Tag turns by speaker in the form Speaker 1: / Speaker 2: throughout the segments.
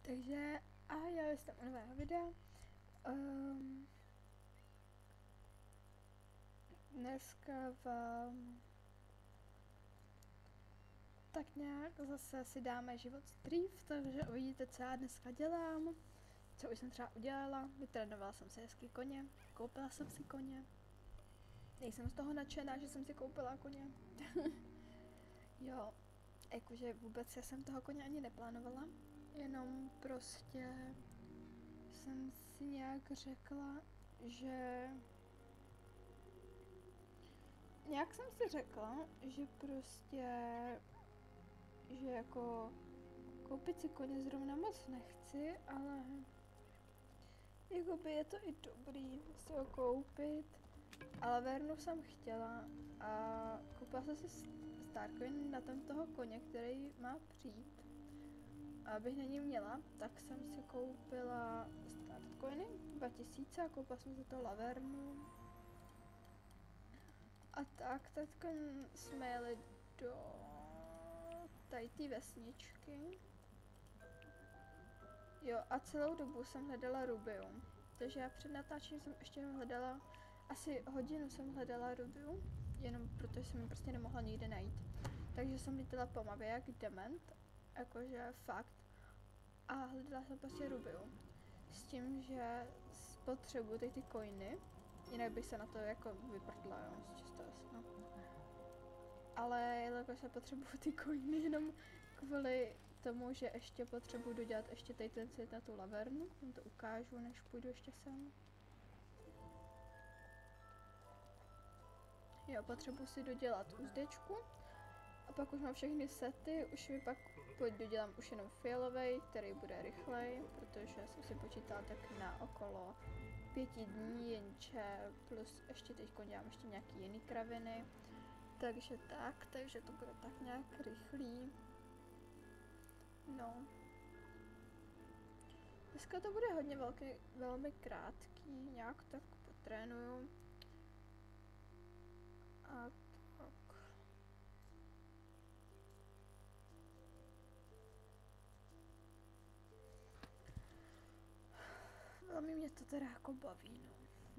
Speaker 1: Takže já jsem u nového videa. Dneska vám tak nějak zase si dáme život dřív, takže uvidíte, co já dneska dělám, co už jsem třeba udělala. Vytrénovala jsem si hezky koně, koupila jsem si koně. Nejsem z toho nadšená, že jsem si koupila koně. Jo, jakože vůbec já jsem toho koně ani neplánovala, jenom prostě jsem si nějak řekla, že prostě, že jako koupit si koně zrovna moc nechci, ale jakoby je to i dobrý si ho koupit. Ale Vernu jsem chtěla a koupila jsem si Starcoin na toho koně, který má přijít. A abych na ní měla, tak jsem si koupila Starcoiny 2000 a koupila jsem si to Lavernu. A tak, teďka jsme jeli do tady té vesničky. Jo, a celou dobu jsem hledala Rubium. Takže já před natáčením jsem ještě jenom hledala, asi hodinu jsem hledala Rubium, jenom protože jsem ji prostě nemohla nikde najít. Takže jsem lídala po mapě jak dement, jakože fakt. A hledala jsem prostě Rubium. S tím, že spotřebuji ty coiny, jinak bych se na to jako vyprdla, jo, z čistého snu. Ale jelikož se potřebuji ty coiny jenom kvůli tomu, že ještě potřebuji dodělat ještě tady ten svět na tu Lavernu, vám to ukážu, než půjdu ještě sem. Jo, potřebuji si dodělat uzdečku a pak už mám všechny sety, už mi pak dodělám už jenom fialovej, který bude rychlej, protože jsem si počítala tak na okolo 5 dní, jenže plus ještě teď dělám ještě nějaký jiný kraviny. Takže to bude tak nějak rychlý. No. Dneska to bude hodně velmi krátký, nějak tak potrénuju. A tak. Velmi mě to teda jako baví, no.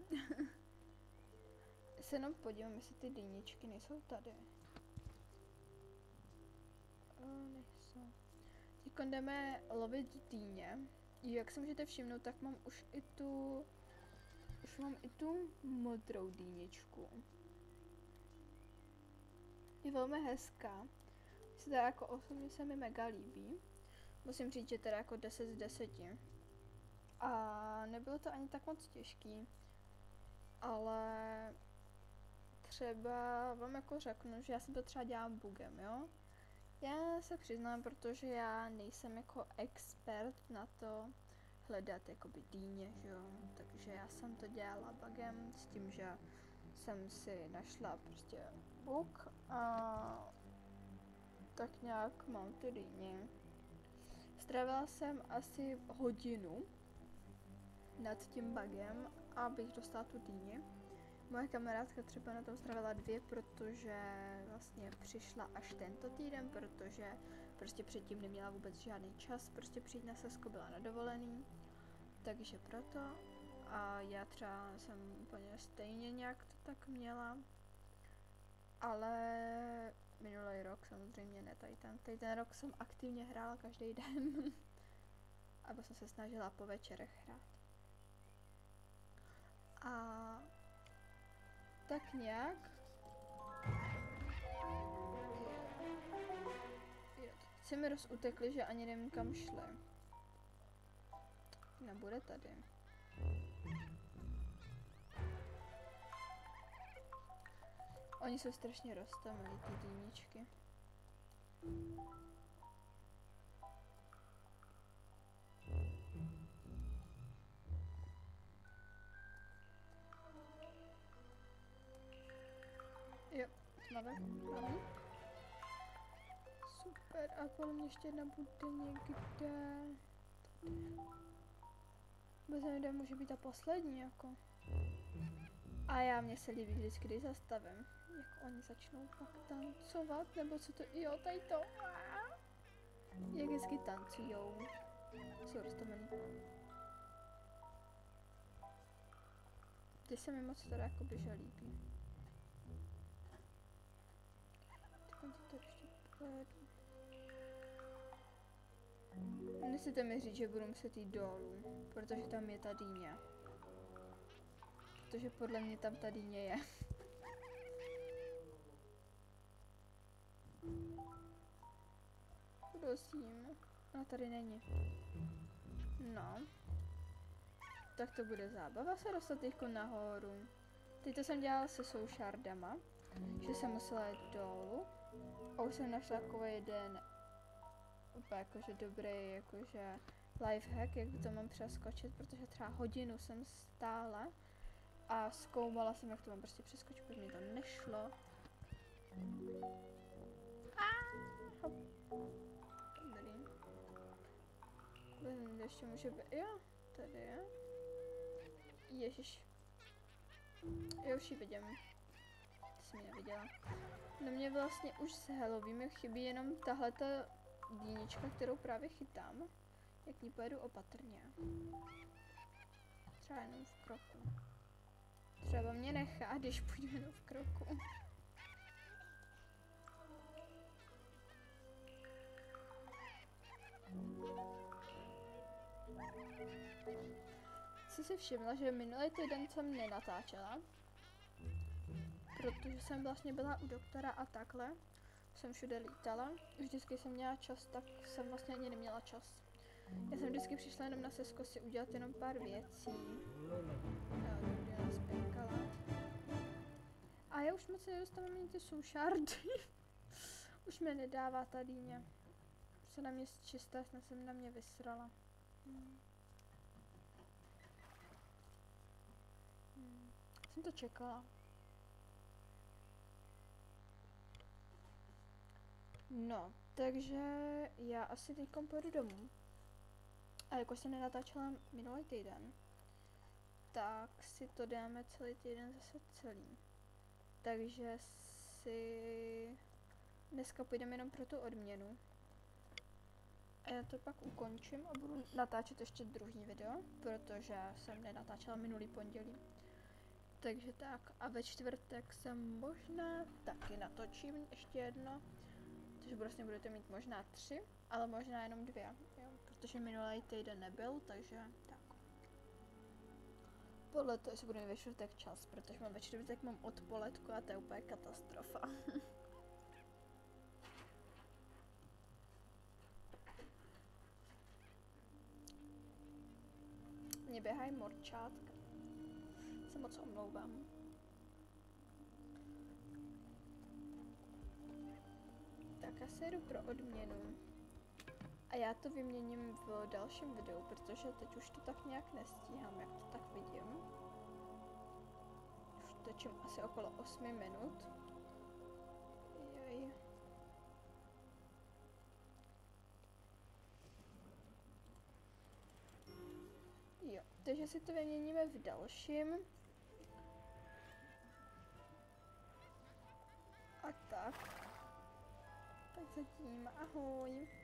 Speaker 1: Se jenom podívám, jestli ty dýničky nejsou tady. Nejsou. Teď jdeme lovit dýně. Jak se můžete všimnout, tak mám už mám i tu modrou dýničku. Je velmi hezká. Se teda jako osobně se mi mega líbí. Musím říct, že teda jako 10 z 10. A nebylo to ani tak moc těžký. Ale třeba vám jako řeknu, že já jsem to třeba dělám bugem, jo? Já se přiznám, protože já nejsem jako expert na to hledat jakoby dýně, že jo? Takže já jsem to dělala bugem s tím, že jsem si našla prostě bug a tak nějak mám ty dýně. Strávila jsem asi hodinu nad tím bugem, abych dostala tu dýni. Moje kamarádka třeba na tom strávila 2, protože vlastně přišla až tento týden, protože prostě předtím neměla vůbec žádný čas, prostě přijít na Sasko, byla na dovolený, takže proto. A já třeba jsem úplně stejně nějak to tak měla, ale minulý rok samozřejmě ne, tady ten rok jsem aktivně hrála každý den, aby jsem se snažila po večerech hrát. A tak nějak. Jo, teď se mi rozutekli, že ani nevím, kam šli. Nebude tady. Oni jsou strašně roztomilí, ty dýničky. Jo, máme. Super, a kolem mě ještě jedna bude někde. Vůbec nevím, kde může být ta poslední, jako. A mně se líbí vždycky, když zastavím. Jak oni začnou pak tancovat, nebo co to, jo, tady to. Jak hezky tancujou. Jsou roztomený. Ty se mi moc teda jako běže líbí. Tak to tady ještě pojedu. Nesíte mi říct, že budu muset jít dolů, protože tam je ta dýně. Protože podle mě tam ta dýně je. Prosím. No tady není. No. Tak to bude zábava se dostat teďko nahoru. Teď to jsem dělala se soušardama, že jsem musela jít dolů. A už jsem našla takový jeden úplně jakože dobrý, jakože lifehack, jak to mám přeskočit, protože třeba hodinu jsem stála a zkoumala jsem, jak to mám prostě přeskočit, protože mi to nešlo. Dobrý. Ještě může být, jo, tady je. Ježiš. Já už ji vidím. Ty jsi mi neviděla. No mě vlastně už s Halloween chybí jenom tahleta dýnička, kterou právě chytám. Jak ní pojedu opatrně. Třeba jenom v kroku. Třeba mě nechá, když půjdu jenom v kroku. Jsi si všimla, že minulý týden jsem nenatáčela, protože jsem vlastně byla u doktora a takhle jsem všude lítala. Vždycky jsem měla čas, tak jsem vlastně ani neměla čas. Já jsem vždycky přišla jenom na Sesko si udělat jenom pár věcí. Já to naspěnkala. A já už moc nedostávám ani ty soušardy. Už mě nedává ta dýně. Se na mě čistá, snad jsem na mě vysrala. Jsem to čekala. No, takže já asi teď pojedu domů. A jako jsem nenatáčela minulý týden, tak si to dáme celý týden zase celý. Takže si dneska půjdeme jenom pro tu odměnu. A já to pak ukončím a budu natáčet ještě druhý video, protože jsem nenatáčela minulý pondělí. Takže tak, a ve čtvrtek se možná taky natočím ještě jedno. Takže vlastně budete mít možná 3, ale možná jenom 2, jo, protože minulý týden nebyl, takže tak. Podle toho, jestli budu mít ve čtvrtek čas, protože mám ve čtvrtek mám odpoledku a to je úplně katastrofa. Mně běhají morčátka. Se moc omlouvám. Tak já se jdu pro odměnu. A já to vyměním v dalším videu, protože teď už to tak nějak nestíhám, jak to tak vidím. Už točím asi okolo 8 minut. Jej. Jo, takže si to vyměníme v dalším. A tak. Tak zatím, ahoj.